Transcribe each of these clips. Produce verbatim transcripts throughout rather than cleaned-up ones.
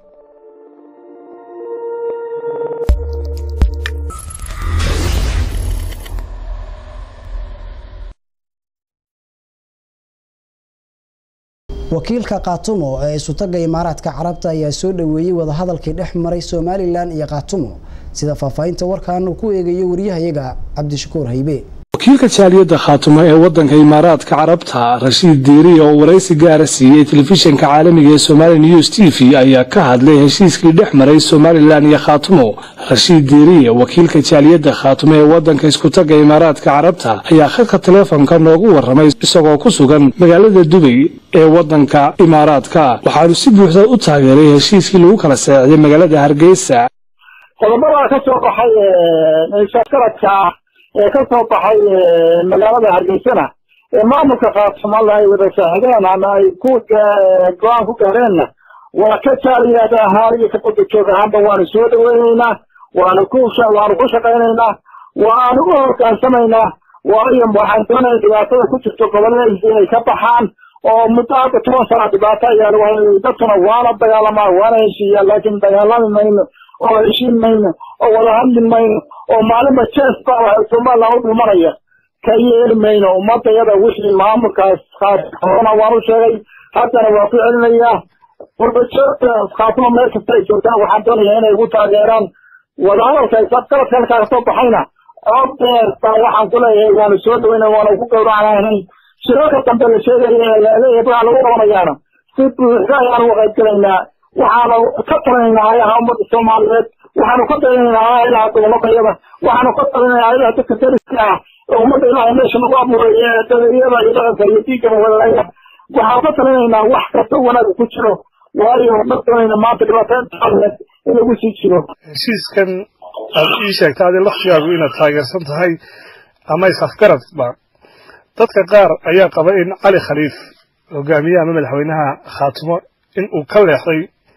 wakiilka Qaatumo ee Sutaga Imaaraadka Carabta ayaa soo dhaweeyay wada hadalkii dhex maray Somaliland iyo Qaatumo sida faafaynta warkaan uu ku eegayo wariyahayaga Cabdishakuur Haybe wakiilka jaaliyadda Qaatumo ee wadanka Imaaraadka Carabta Rashid Diiri oo waraysi gaar ah siiyay telefishinka caalamiga ee Somali News T V ayaa ka hadlay heshiiskii dhex maray Somaliland iyo Qaatumo Rashid Diiri wakiilka jaaliyadda Qaatumo ee wadanka Sutaga Imaaraadka Carabta ayaa khadka telefoonka noogu waramay isagoo ku sugan magaalada Dubai ee wadanka Imaaraadka waxaanu si buuxda u taageeray heshiiskii lagu kala saacay magaalada Hargeysa qodobada ka soo baxay ee shaqaradka ee ka soo baxay magaalada Hargeysa ee maamulka Qaatumo ay wada saacideen ama ay ku go'aan ku gaareen waa ka jaaliyada haariga ka qodobka joogaanba waan soo dhaweeynaa waan ku waan ku shaqeynaynaa waan u hoggaansameynaa waayo waxaan doonayaa dhibaatada ku jirto gobolada inay ka baxaan oo muddo toban sano dhibaato ayaa lagu hayay dadkuna waana dagaalamaa waana heshiiyaa laakiin dagaalami mayno oo heshiin mayno oo wada hadli mayno oo maalinba jeesta Somaliland u dhumanaya ka yeeli mayno ummadayada wixii maamulkaas qaadana waan u sheegay haddana waa ku celinayaa warbajoogta Qaatumo meel kasta ay joogtaan waxaan doonayaa inay ugu taageeraan wada hadalka ay sabqalka ka soo baxayna coddeer baa waxaan ku leeyahay waan soo dhaweynaa waan ku gowracanahay shirarka dambe la sheegay ee waxa lagu qabanayaa si buuxda ayaan u qaybgalaynaa waxaanu ka talinaynaa ummadda Soomaaliyeed waxaanu ka talinaynaa ilaa gobolada waxaanu ka talinaynaa ilaa dadka dariska ummadda ilaahay meesha lagu abuuray ee dadweynaha iyo dadka diiga walaalaha waxaanu ka talinaynaa wax kasta wanaag ku jiro waayo dadkayna maanta dhibaatada in lagu sii jiro heshiiskan aad ii sheegtay laftigaagu inaad taageersan tahay ama isafgarad ba dadka qaar ayaa qaba in Cali Khaliif hogaamiyaha madaxweynaha Qaatumo in uu ka leexday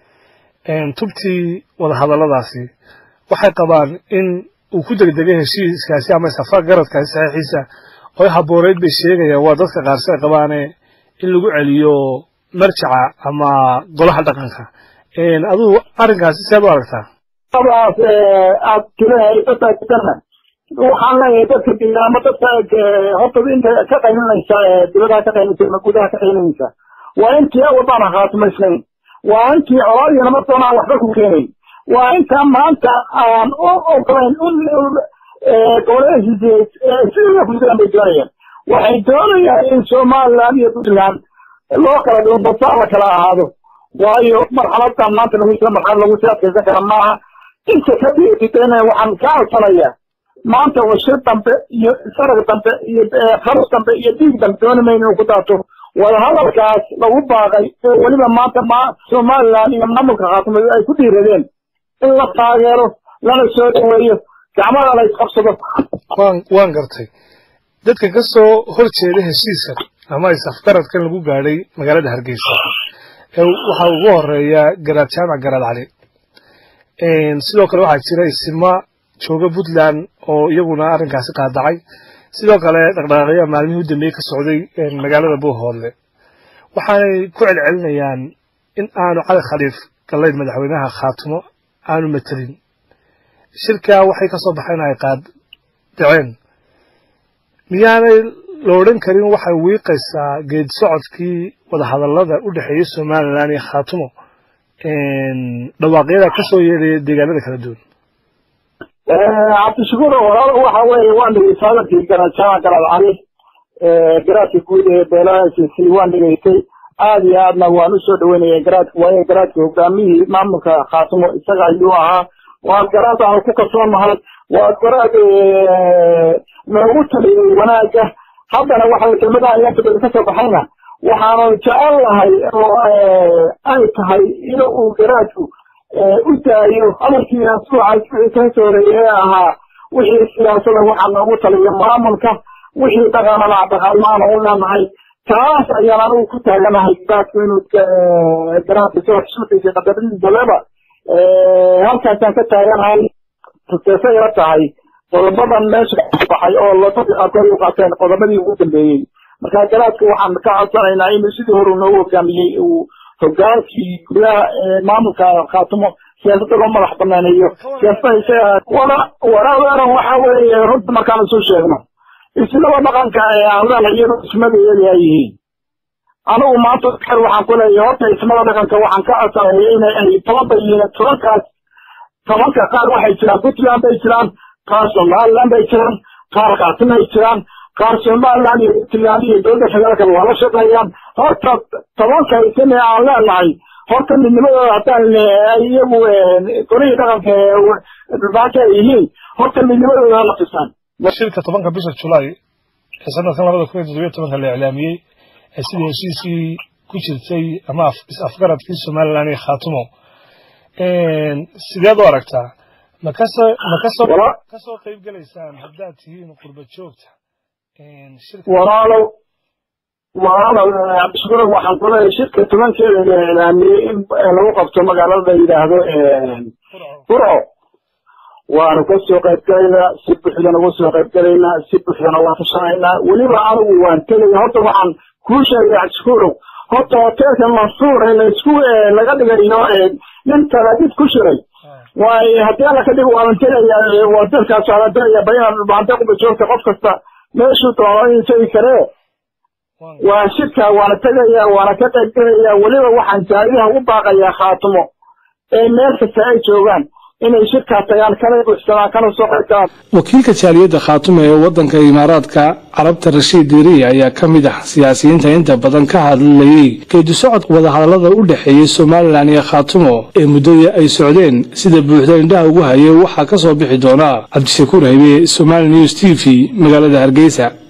een tubtii wada hadaladaasi waxay qabaan in uu ku degdegay heshiiskaasi ama isafgaradkaasi saxiixiisa oo habooreed bay sheegayaan waa dadka qaar say qabaan in lagu celiyo marjaca ama golaha dhaqanka een aduu arrinkaasi sidee u aragtaa tabaas aad tiray dadka kana waxaan leeyahay dadka diimaha dadka horta inta ka qaynaysa dibadda ka qaynaysa gudaha ka qaynaysa waa intii wadana Qaatumo isnayn waa intii colaadina ma doonaa waxba ku keenay waa inta maanta aan u ogolayn ee gobolada ee sida ku doonayaan waxay doonayaan in Somaliland iyo Puntland loo kala dhigo basaar kala ahaado waayo marxaladda maanta lagu isla marxalad lagu siyaasada kala maaha inta ka dhigtayna waxaan ka codsanayaa maanta washir dambe iyo sarag dambe iyo khalas dambe iyo diig dambe doonayna ku daato wada hadalkaas lagu baaqay oo waliba maanta ma Somaliland iyo maamulka Qaatumo ay ku dhiiradeen in la taageero lana soo dhaweeyo gacmaha la isqabsado waan waan gartay dadka ka soo horjeeda heshiiska ama isafgaradkan lagu gaaray magaalada Hargeysa ee waxa ugu horeeya Garaad Jaamac Garaad Cali een sidoo kale waxa jira isma jooga Puntland oo iyaguna arrinkaasi qaadacay sidoo kale dhaqdhaqaaqyada maalmihii u dambeeyay ka socday magaalada Buuhoodle waxaanay ku celcelinayaan in aanu Cali Khaliif galay madaxweynaha Qaatumo aanu matalin shirka waxay ka soo baxeen ay qaad daceen miyaanay loodan karin waxa wiiqaysaa geed socodkii wada hadallada u dhaxeeyay Somaliland iyo Qaatumo een dhawaaqyada ka soo yeeray deegaanada kala duwan Cabdishakuur waxa weeye waan dhigay Garaad Jaamac Garaad Cali ee garaadka guud ee beelaha si waan dhigay aad iyo aadna waan u soo dhaweynayay garaadka waayo garaadka hogaamiyihii maamulka Qaatumo isaga ayuu ahaa waa garaad aan ku kalsoonahay waa garaad noogu taliyay wanaaga haddana waxa kelmadaha ay ka soo baxayna waxaanu jecel lahay oo ay tahay inuu garaadku u daayo amarkii suuca ka soo reeyay ahaa wixii siyaasadda waxa loogu taliyo maamulka wixii dhaqaalaha dhaqaalaha u leeyahay taas ayaan anigu ku taaganahay baadku inuu garaadka soo xusmadiisa qadarin dalaba ee halkaasaan ka taaganahay tusaale yar tahay qodobadan meesha baxay oo la taxaaqay u qaateen qodobadii ugu dambeeyay marka garaadka waxaan ka codsanaynaa in sidii hore loo hogaamiyay uu hogaankii gudaha maamulka qaatumo siyaasadda loo madax banaaneeyo siyaasada wala waraadan waxa weeye runta markaan soo sheegno isla dhaqanka ee aan iyadu ismada yeelayihiin anigu maanta xer waxaan ku leeyahay horta ismada dhaqanka waxaan ka codsaday inay ay tababariyeen tobankaas tobanka qaar waxay jiraan Puntland bay jiraan qaar Somaliland bay jiraan qaar qaatimo ay jiraan qaar Somaliland iyo Puntland iyo dowladda federaalka wala shaqeeyaan horta tobanka isna aan leenahay horta midnimadooda haddaan iyagu goriga dhaqanka dhulbaaka yihiin horta midnimadooda la tusaan shirka tobanka bisha July ee sanadkan labada kun iyo toddoba iyo tobanka la iclaamiyay ee sidii heshiiskii ku jirtay ama afgaradkii Somaliland iyo Khaatumo een sideed u aragtaa ma ka soo ma ka soo ka soo qayb galaysaan haddaad tihiin qurba joogta een shirka walaalo walaalo abshiro waxaan ku leeyahay shirka tobankeeda la iclaamiyay in lagu qabto magaalada yiraahdo een Qurco waana ka soo qayb galaynaa si buuxdana uga soo qayb galaynaa si buuxdana waan ka shaqaynaa weliba anigu waan tegay horta waxaan kuu sheegay ashkuro horta hotelka Mansuur ee la isku laga dhigayo inta laga ku shiray way haddii la ka dhigo waan tagayaa hotelkaas aan tagayaa bayaan baanta ku joogta qof kasta meeshu tooyin sii kare waa shirka waana tagayaa waana ka qayb galayaa weliba waxaan jaariyaha u baaqayaa Khaatumo ee meel kasta ay joogaan inay shirka tagaan kala buuxsanaa kana soo qaybtaan wakiilka jaaliyadda Khaatumo ee wadanka Imaaraadka Carabta Rashiid Diiri ayaa kamid ah siyaasiyiinta inta badan ka hadlayay geedi socod wada hadallada u dhaxeeyay Somaliland iyo Khaatumo ee muddada ay socdeen sida buuxda indhaha ugu hayay waxa ka soo bixi doona Cabdishakuur Haybe Somali News T V magaalada Hargeysa.